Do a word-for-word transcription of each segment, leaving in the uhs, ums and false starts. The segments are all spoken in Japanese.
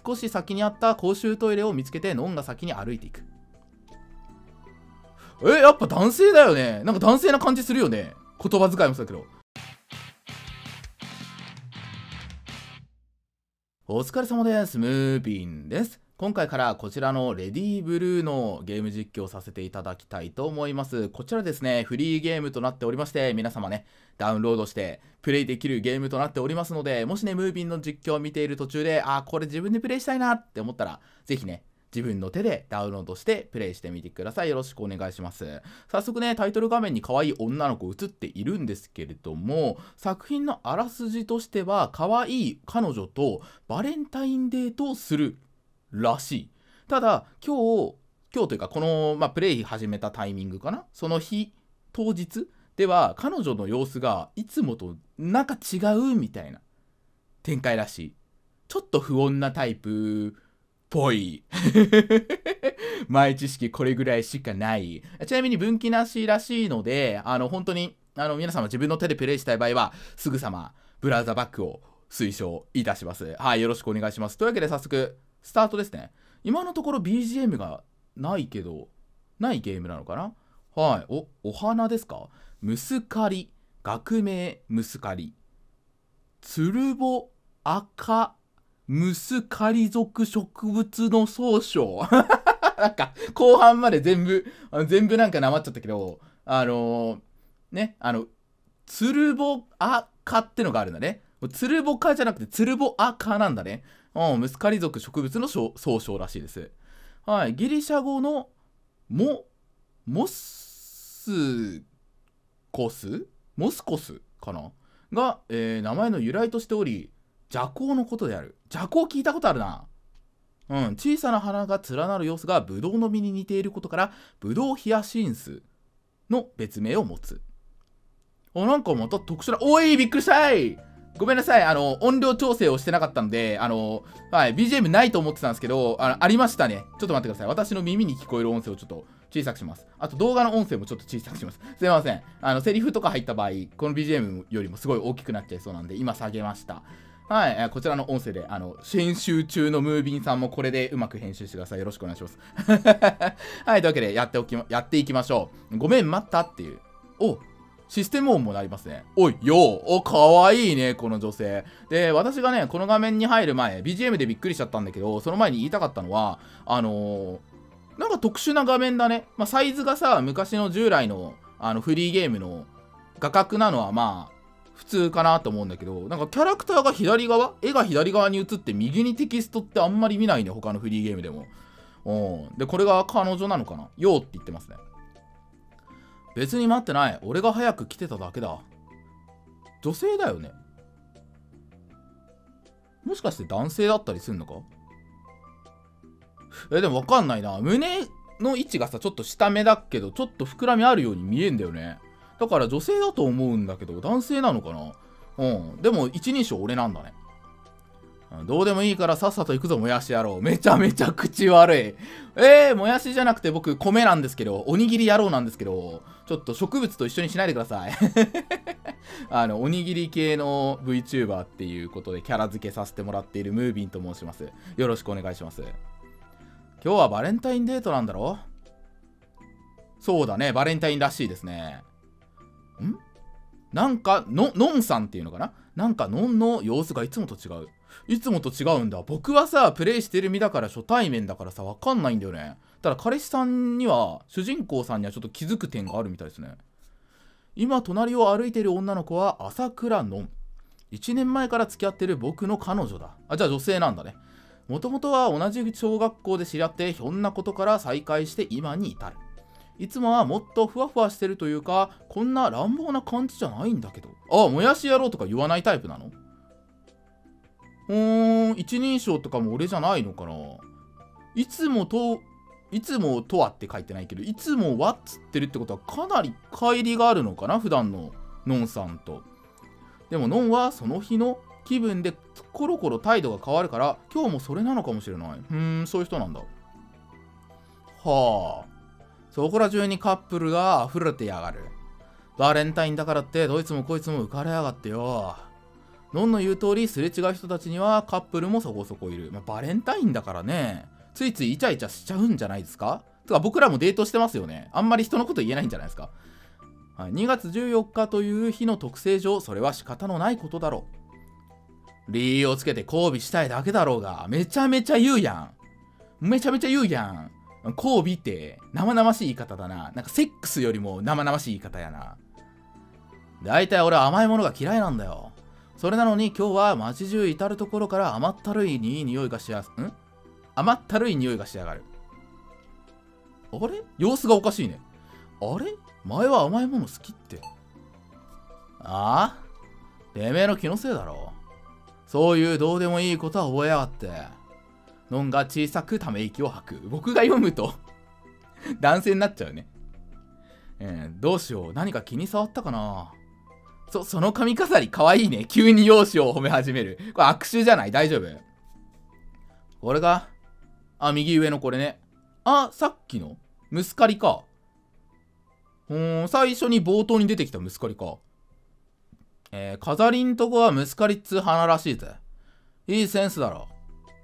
少し先にあった公衆トイレを見つけてノンが先に歩いていく。え、やっぱ男性だよね。なんか男性な感じするよね。言葉遣いもそうだけど。お疲れ様です。ムービンです。今回からこちらのレディーブルーのゲーム実況をさせていただきたいと思います。こちらですね、フリーゲームとなっておりまして、皆様ね、ダウンロードしてプレイできるゲームとなっておりますので、もしね、ムービンの実況を見ている途中で、あー、これ自分でプレイしたいなって思ったら、ぜひね、自分の手でダウンロードしてプレイしてみてください。よろしくお願いします。早速ね、タイトル画面に可愛い女の子映っているんですけれども、作品のあらすじとしては、可愛い彼女とバレンタインデートをするらしい。ただ、今日、今日というか、この、まあ、プレイ始めたタイミングかな、その日、当日では、彼女の様子がいつもとなんか違うみたいな展開らしい。ちょっと不穏なタイプぽい。前知識これぐらいしかない。ちなみに分岐なしらしいので、あの、本当に、あの、皆様自分の手でプレイしたい場合は、すぐさま、ブラウザバックを推奨いたします。はい、よろしくお願いします。というわけで早速、スタートですね。今のところ ビージーエム がないけど、ないゲームなのかな。はい。お、お花ですか。ムスカリ、学名ムスカリ。ツルボ赤ムスカリ属植物の総称。なんか、後半まで全部、全部なんかなまっちゃったけど、あのー、ね、あの、ツルボ赤ってのがあるんだね。ツルボ科じゃなくてツルボ赤なんだね。うん、ムスカリ属植物の総称らしいです。はい、ギリシャ語のモ、モスコスモスコスかなが、えー、名前の由来としており、邪行のことである。邪行聞いたことあるな。うん、小さな花が連なる様子がブドウの実に似ていることから、ブドウヒヤシンスの別名を持つ。あ、なんかまた特殊な、おい、びっくりしたい。ごめんなさい、あの、音量調整をしてなかったので、あの、はい、ビージーエム ないと思ってたんですけど、あの、ありましたね。ちょっと待ってください。私の耳に聞こえる音声をちょっと小さくします。あと動画の音声もちょっと小さくします。すいません。あの、セリフとか入った場合、この ビージーエム よりもすごい大きくなっちゃいそうなんで、今下げました。はい、こちらの音声で、あの、編集中のムービンさんもこれでうまく編集してください。よろしくお願いします。はい、というわけで、やっておきま、やっていきましょう。ごめん、待ったっていう。お、システム音もなりますね。おい、よー、お、かわいいね、この女性。で、私がね、この画面に入る前、ビージーエム でびっくりしちゃったんだけど、その前に言いたかったのは、あのー、なんか特殊な画面だね。まあ、サイズがさ、昔の従来の、あの、フリーゲームの画角なのは、まあ、普通かなと思うんだけど、なんかキャラクターが左側、絵が左側に映って右にテキストってあんまり見ないね、他のフリーゲームでも。うん。で、これが彼女なのかな、よーって言ってますね。別に待ってない。俺が早く来てただけだ。女性だよね。もしかして男性だったりすんのか。え、でもわかんないな。胸の位置がさ、ちょっと下目だけど、ちょっと膨らみあるように見えんだよね。だから女性だと思うんだけど、男性なのかな。うん。でも一人称俺なんだね。どうでもいいからさっさと行くぞ、もやし野郎。めちゃめちゃ口悪い。えー、もやしじゃなくて僕、米なんですけど、おにぎり野郎なんですけど、ちょっと植物と一緒にしないでください。あの、おにぎり系の VTuber っていうことでキャラ付けさせてもらっているムービンと申します。よろしくお願いします。今日はバレンタインデートなんだろ？そうだね、バレンタインらしいですね。ん？なんか、の、のんさんっていうのかな？なんか、のんの様子がいつもと違う。いつもと違うんだ。僕はさ、プレイしてる身だから初対面だからさ、わかんないんだよね。ただ、彼氏さんには、主人公さんにはちょっと気づく点があるみたいですね。今、隣を歩いている女の子は、朝倉のん。いちねんまえから付き合ってる僕の彼女だ。あ、じゃあ女性なんだね。もともとは同じ小学校で知り合って、ひょんなことから再会して今に至る。いつもはもっとふわふわしてるというか、こんな乱暴な感じじゃないんだけど。あ、もやし野郎とか言わないタイプなの？うーん、一人称とかも俺じゃないのかな。いつもと、いつもとはって書いてないけど、いつもはっつってるってことはかなり乖離があるのかな、普段ののんさんと。でものんはその日の気分でコロコロ態度が変わるから、今日もそれなのかもしれない。うーん、そういう人なんだ。はあ。そこら中にカップルが溢れてやがる。バレンタインだからってどいつもこいつも浮かれやがってよ。 ノンの言う通り、すれ違う人たちにはカップルもそこそこいる。まあ、バレンタインだからね、ついついイチャイチャしちゃうんじゃないですか。とか僕らもデートしてますよね。あんまり人のこと言えないんじゃないですか。はい、にがつじゅうよっかという日の特性上、それは仕方のないことだろう。理由をつけて交尾したいだけだろうが、めちゃめちゃ言うやん。めちゃめちゃ言うやん。交尾って生々しい言い方だな。なんかセックスよりも生々しい言い方やな。だいたい俺は甘いものが嫌いなんだよ。それなのに今日は街中至るところから甘ったるいいい匂いがしやす、ん甘ったるい匂いがしやがる。あれ様子がおかしいね。あれ前は甘いもの好きって。ああてめえの気のせいだろ。そういうどうでもいいことは覚えやがって。ノンが小さくため息を吐く。僕が読むと男性になっちゃうね。えー、どうしよう。何か気に障ったかな。そ、その髪飾りかわいいね。急に容姿を褒め始める。これ握手じゃない？大丈夫？これが、あ、右上のこれね。あ、さっきのムスカリか。うーん、最初に冒頭に出てきたムスカリか。えー、飾りんとこはムスカリっつう花らしいぜ。いいセンスだろ。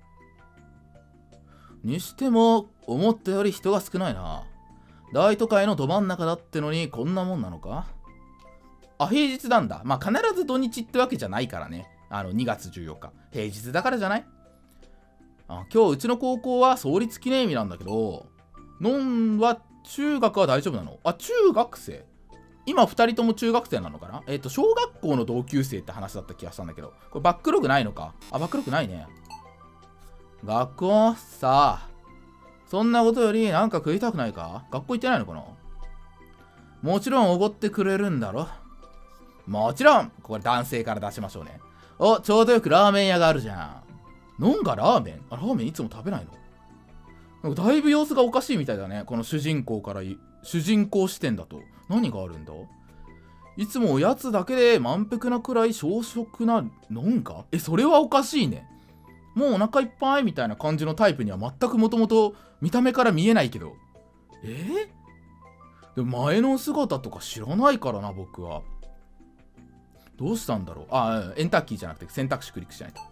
にしても、思ったより人が少ないな。大都会のど真ん中だってのにこんなもんなのか？あ、平日なんだ。まあ、必ず土日ってわけじゃないからね。あの、にがつじゅうよっか。平日だからじゃない？あ、今日うちの高校は創立記念日なんだけど、ノンは中学は大丈夫なの？あ、中学生？今ふたりとも中学生なのかな？えっと、小学校の同級生って話だった気がしたんだけど、これバックログないのか？あ、バックログないね。学校さあ、そんなことよりなんか食いたくないか？学校行ってないのかな？もちろんおごってくれるんだろ？もちろん。これ男性から出しましょうね。お、ちょうどよくラーメン屋があるじゃん。ノンがラーメン？あ、ラーメンいつも食べないの？なんかだいぶ様子がおかしいみたいだね。この主人公から主人公視点だと。何があるんだ？いつもおやつだけで満腹なくらい小食なノンか？え、それはおかしいね。もうお腹いっぱいみたいな感じのタイプには全くもともと見た目から見えないけど。えー、でも前の姿とか知らないからな、僕は。どうしたんだろう。あ、エンタッキーじゃなくて選択肢クリックしないと。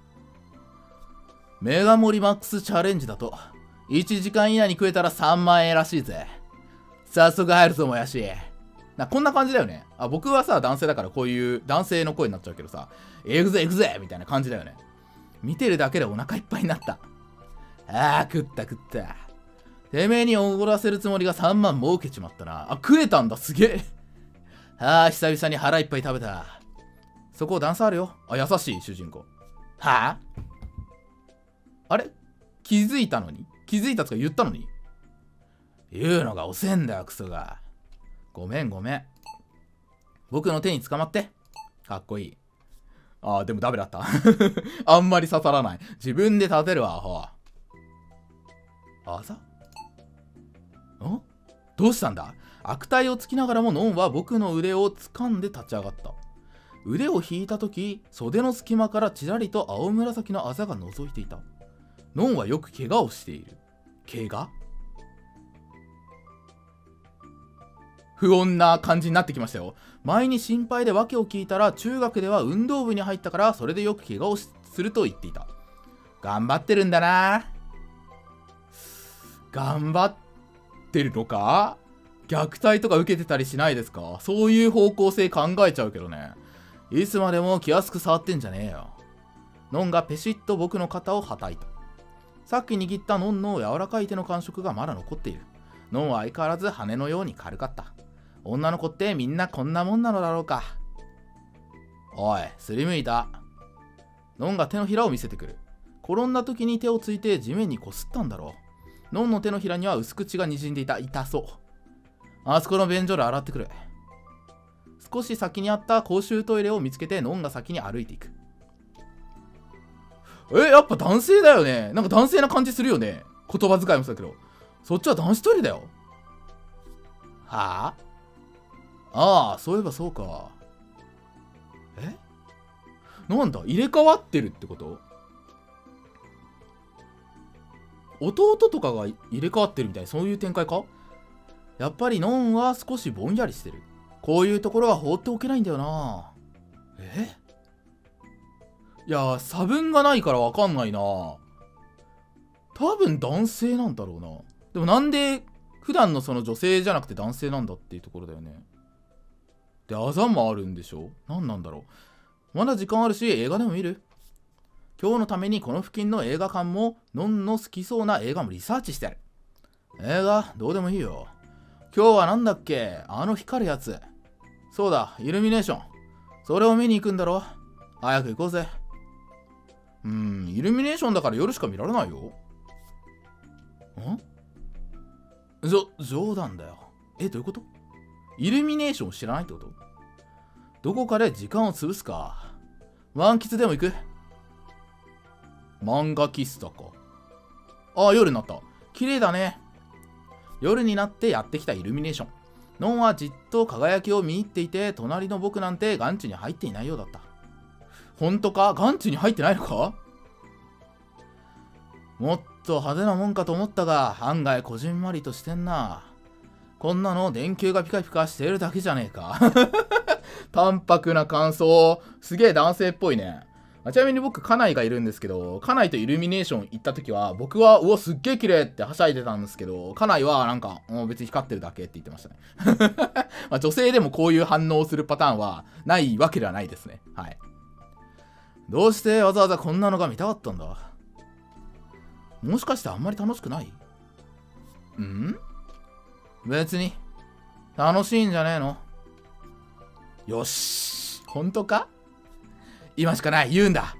メガ盛りマックスチャレンジだといちじかん以内に食えたらさんまんえんらしいぜ。早速入るぞもやし。な、こんな感じだよね。あ、僕はさ、男性だからこういう男性の声になっちゃうけどさ、えぐぜえぐぜみたいな感じだよね。見てるだけでお腹いっぱいになった。あー、食った食った。てめえにおごらせるつもりがさんまん儲けちまったな。あ、食えたんだ、すげえ。あー、久々に腹いっぱい食べた。そこ段差あるよ。あ、優しい主人公。はぁ、あれ気づいたのに気づいたとか言ったのに言うのが遅えんだよ、クソが。ごめんごめん。僕の手に捕まって。かっこいい。あー、でもダメだった。あんまり刺さらない。自分で立てるわ、アホ。あざ？ん？どうしたんだ？悪態をつきながらもノンは僕の腕を掴んで立ち上がった。腕を引いたとき、袖の隙間からちらりと青紫のあざが覗いていた。ノンはよく怪我をしている。怪我？不穏な感じになってきましたよ。前に心配で訳を聞いたら、中学では運動部に入ったから、それでよく怪我をすると言っていた。頑張ってるんだな。頑張ってるのか？虐待とか受けてたりしないですか？そういう方向性考えちゃうけどね。いつまでも気安く触ってんじゃねえよ。ノンがペシッと僕の肩をはたいた。さっき握ったノンの柔らかい手の感触がまだ残っている。ノンは相変わらず羽のように軽かった。女の子ってみんなこんなもんなのだろうか。おい、すりむいた。ノンが手のひらを見せてくる。転んだ時に手をついて地面にこすったんだろう。ノンの手のひらには薄口がにじんでいた。痛そう。あそこの便所で洗ってくる。少し先にあった公衆トイレを見つけてノンが先に歩いていく。え、やっぱ男性だよね。なんか男性な感じするよね。言葉遣いもそうだけど。そっちは男子トイレだよ。はあ？ああ、そういえばそうか。え？なんだ、入れ替わってるってこと？弟とかが入れ替わってるみたいな、そういう展開か？やっぱりノンは少しぼんやりしてる。こういうところは放っておけないんだよな。え？ いや、差分がないからわかんないな。多分男性なんだろうな。でもなんで普段のその女性じゃなくて男性なんだっていうところだよね。で、あざもあるんでしょ？何なんだろう。まだ時間あるし、映画でも見る？今日のためにこの付近の映画館も、のんの好きそうな映画もリサーチしてある。映画どうでもいいよ。今日はなんだっけ、あの光るやつ。そうだ、イルミネーション。それを見に行くんだろ。早く行こうぜ。うーん、イルミネーションだから夜しか見られないよ。ん？じょ、冗談だよ。え、どういうこと？イルミネーションを知らないってこと？どこかで時間を潰すか。満喫でも行く？漫画喫茶か。ああ、夜になった。綺麗だね。夜になってやってきたイルミネーション。ノンはじっと輝きを見入っていて、隣の僕なんて眼中に入っていないようだった。ほんとか？眼中に入ってないのか？もっと派手なもんかと思ったが、案外こじんまりとしてんな。こんなの電球がピカピカしてるだけじゃねえか。淡白な感想。すげえ男性っぽいね。ちなみに僕、家内がいるんですけど、家内とイルミネーション行った時は、僕は、うわ、すっげえ綺麗ってはしゃいでたんですけど、家内はなんか、もう別に光ってるだけって言ってましたね。まあ女性でもこういう反応をするパターンはないわけではないですね。はい。どうしてわざわざこんなのが見たかったんだ？もしかしてあんまり楽しくない？ん？別に。楽しいんじゃねえの？よし。本当か？今しかない。言うんだ。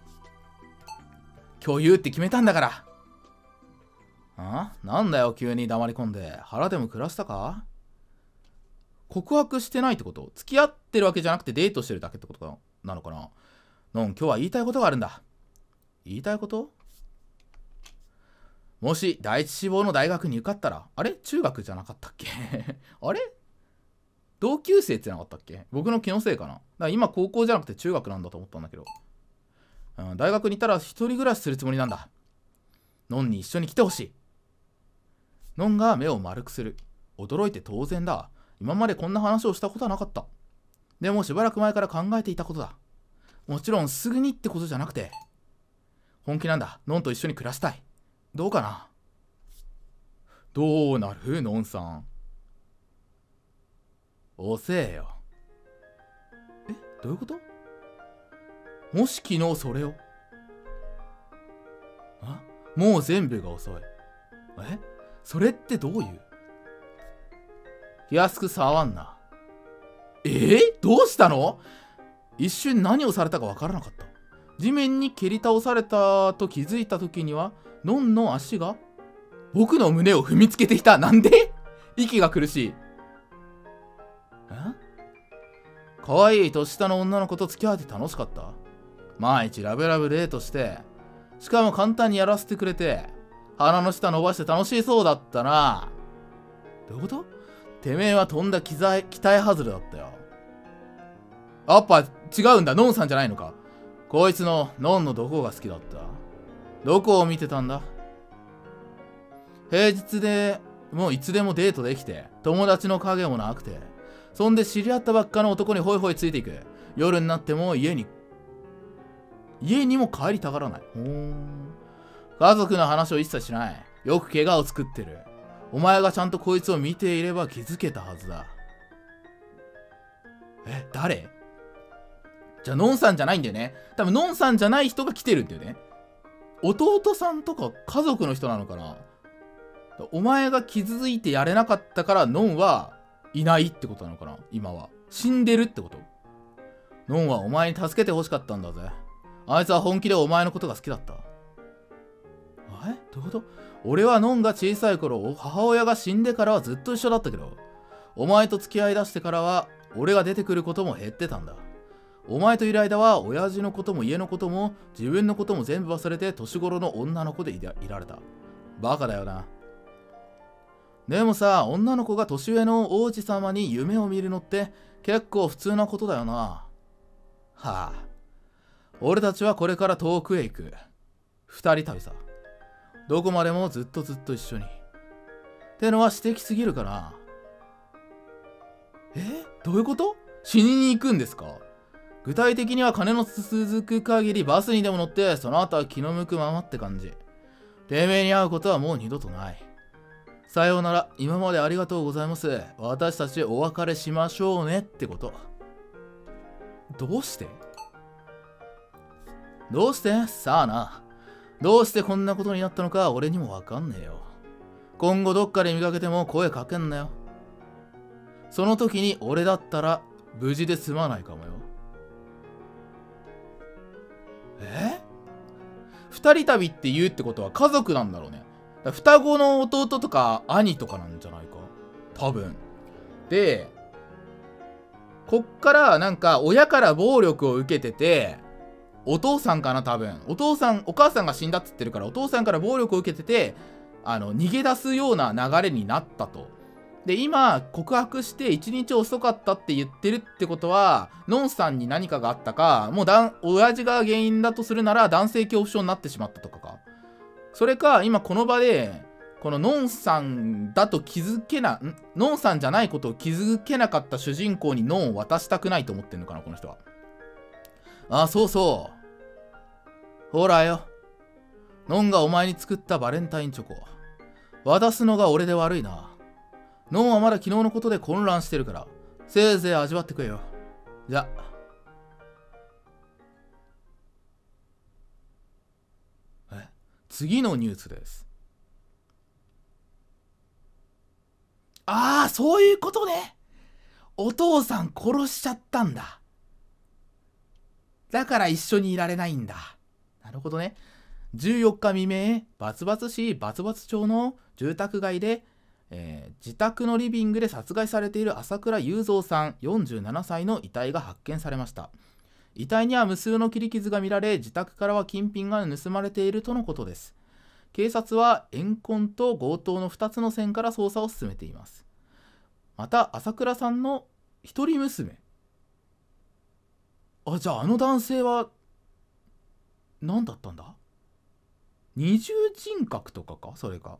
今日言うって決めたんだから。あ？なんだよ、急に黙り込んで。腹でも暮らしたか？告白してないってこと？付き合ってるわけじゃなくてデートしてるだけってことなのかな？のん、今日は言いたいことがあるんだ。言いたいこと？もし第一志望の大学に受かったら、あれ？中学じゃなかったっけ？あれ？同級生ってなかったっけ？僕の気のせいかな。だから今高校じゃなくて中学なんだと思ったんだけど。うん、大学にいたら一人暮らしするつもりなんだ。のんに一緒に来てほしい。のんが目を丸くする。驚いて当然だ。今までこんな話をしたことはなかった。でもしばらく前から考えていたことだ。もちろんすぐにってことじゃなくて。本気なんだ。のんと一緒に暮らしたい。どうかな？どうなる？のんさん。遅えよ。え？どういうこと？もし昨日それを。あ？もう全部が遅い。え？それってどういう？気安く触んな。えー、どうしたの？一瞬何をされたか分からなかった。地面に蹴り倒されたと気づいた時には、のんの足が僕の胸を踏みつけていた。なんで？息が苦しい。え？可愛い年下の女の子と付き合って楽しかった？毎日ラブラブデートして、しかも簡単にやらせてくれて、鼻の下伸ばして楽しそうだったな。どういうこと？てめえはとんだ期待、期待外れだったよ。やっぱ違うんだ。のんさんじゃないのか。こいつののんのどこが好きだった？どこを見てたんだ？平日でもういつでもデートできて、友達の影もなくて、そんで知り合ったばっかの男にホイホイついていく。夜になっても家に家にも帰りたがらない。ほーん。家族の話を一切しない。よく怪我を作ってる。お前がちゃんとこいつを見ていれば気づけたはずだ。え、誰？じゃあ、のんさんじゃないんだよね。多分、のんさんじゃない人が来てるんだよね。弟さんとか家族の人なのかな。お前が気づいてやれなかったから、のんはいないってことなのかな。今は。死んでるってこと。のんはお前に助けて欲しかったんだぜ。あいつは本気でお前のことが好きだった。え？どういうこと？俺はのんが小さい頃、母親が死んでからはずっと一緒だったけど、お前と付き合いだしてからは、俺が出てくることも減ってたんだ。お前といる間は、親父のことも家のことも、自分のことも全部忘れて、年頃の女の子でいられた。バカだよな。でもさ、女の子が年上の王子様に夢を見るのって、結構普通なことだよな。はあ。俺たちはこれから遠くへ行く。二人旅さ。どこまでもずっとずっと一緒に。ってのは私的すぎるかな。え？どういうこと？死にに行くんですか？ 具体的には金の続く限りバスにでも乗って、その後は気の向くままって感じ。てめえに会うことはもう二度とない。さようなら、今までありがとうございます。私たちお別れしましょうねってこと。どうしてどうしてさあな。どうしてこんなことになったのか俺にもわかんねえよ。今後どっかで見かけても声かけんなよ。その時に俺だったら無事で済まないかもよ。え二人旅って言うってことは家族なんだろうね。だ双子の弟とか兄とかなんじゃないか多分。で、こっからなんか親から暴力を受けてて、お父さんかな多分。お父さん、お母さんが死んだっつってるから、お父さんから暴力を受けてて、あの、逃げ出すような流れになったと。で、今、告白していちにち遅かったって言ってるってことは、ノンさんに何かがあったか、もうだん、親父が原因だとするなら男性恐怖症になってしまったとかか。それか、今この場で、このノンさんだと気づけな、んノンさんじゃないことを気づけなかった主人公にノンを渡したくないと思ってんのかな、この人は。ああ、そうそう。ほらよ。ノンがお前に作ったバレンタインチョコ。渡すのが俺で悪いな。ノンはまだ昨日のことで混乱してるから、せいぜい味わってくれよ。じゃ。え、次のニュースです。ああ、そういうことね。お父さん殺しちゃったんだ。だから一緒にいられないんだ。なるほどね。じゅうよっか未明、バツバツ市バツバツ町の住宅街で、えー、自宅のリビングで殺害されている朝倉雄三さんよんじゅうななさいの遺体が発見されました。遺体には無数の切り傷が見られ、自宅からは金品が盗まれているとのことです。警察は怨恨と強盗のふたつの線から捜査を進めています。また朝倉さんの一人娘、あ、じゃああの男性は何だったんだ？二重人格とかか？それか。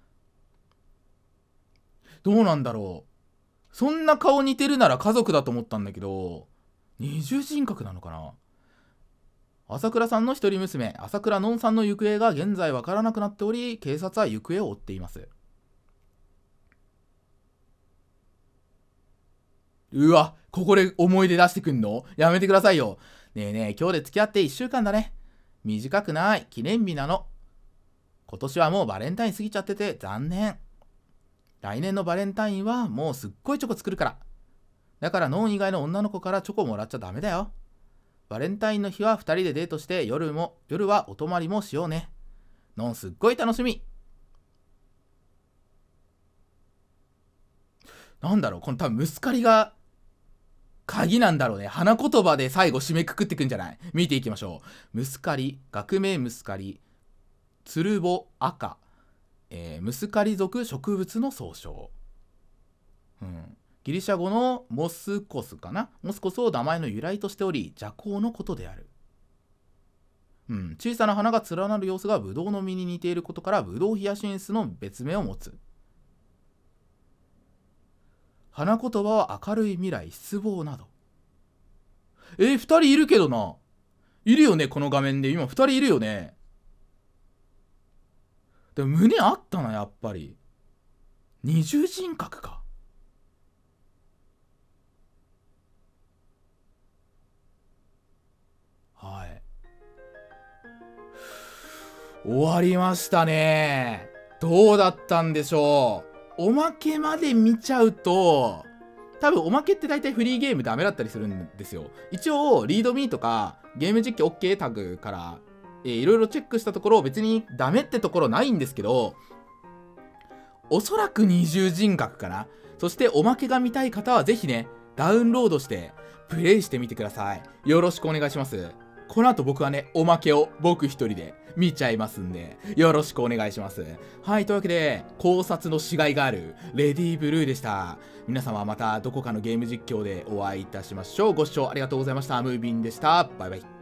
どうなんだろう。そんな顔似てるなら家族だと思ったんだけど、二重人格なのかな。朝倉さんの一人娘、朝倉のんさんの行方が現在わからなくなっており、警察は行方を追っています。うわ、ここで思い出出してくんの？やめてくださいよ。ねえねえ、今日で付き合っていっしゅうかんだね。短くない。記念日なの。今年はもうバレンタイン過ぎちゃってて残念。来年のバレンタインはもうすっごいチョコ作るから。だからノン以外の女の子からチョコもらっちゃダメだよ。バレンタインの日はふたりでデートして夜も、夜はお泊まりもしようね。ノンすっごい楽しみ。なんだろう、この多分ムスカリが鍵なんだろうね。花言葉で最後締めくくってくんじゃない？見ていきましょう。ムスカリ、学名ムスカリ、ツルボ赤、えー、ムスカリ属植物の総称。うん。ギリシャ語のモスコスかな？モスコスを名前の由来としており、邪行のことである。うん。小さな花が連なる様子がブドウの実に似ていることから、ブドウヒヤシンスの別名を持つ。花言葉は明るい未来、失望など。えー、二人いるけどな。いるよね、この画面で。今二人いるよね。でも胸あったな、やっぱり。二重人格か。はい。終わりましたね。どうだったんでしょう。おまけまで見ちゃうと、多分おまけって大体フリーゲームダメだったりするんですよ。一応、リードミーとか、ゲーム実況 OK タグから、えー、いろいろチェックしたところ、別にダメってところないんですけど、おそらく二重人格かな。そしておまけが見たい方はぜひね、ダウンロードして、プレイしてみてください。よろしくお願いします。この後僕はね、おまけを僕一人で見ちゃいますんで、よろしくお願いします。はい、というわけで、考察のしがいがあるレディーブルーでした。皆様またどこかのゲーム実況でお会いいたしましょう。ご視聴ありがとうございました。ムービンでした。バイバイ。